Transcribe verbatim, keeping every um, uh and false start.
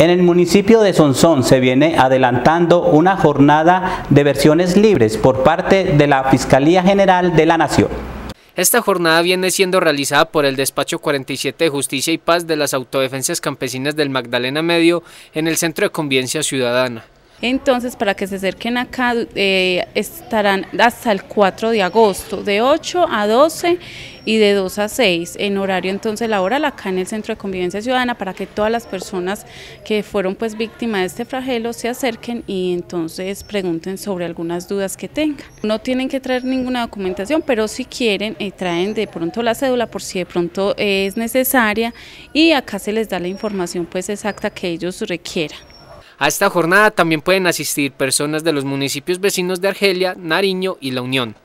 En el municipio de Sonsón se viene adelantando una jornada de versiones libres por parte de la Fiscalía General de la Nación. Esta jornada viene siendo realizada por el Despacho cuarenta y siete de Justicia y Paz de las Autodefensas Campesinas del Magdalena Medio en el Centro de Convivencia Ciudadana. Entonces, para que se acerquen acá, eh, estarán hasta el cuatro de agosto, de ocho a doce y de dos a seis, en horario entonces laboral acá en el Centro de Convivencia Ciudadana, para que todas las personas que fueron pues víctimas de este flagelo se acerquen y entonces pregunten sobre algunas dudas que tengan. No tienen que traer ninguna documentación, pero si quieren eh, traen de pronto la cédula por si de pronto eh, es necesaria, y acá se les da la información pues exacta que ellos requieran. A esta jornada también pueden asistir personas de los municipios vecinos de Argelia, Nariño y La Unión.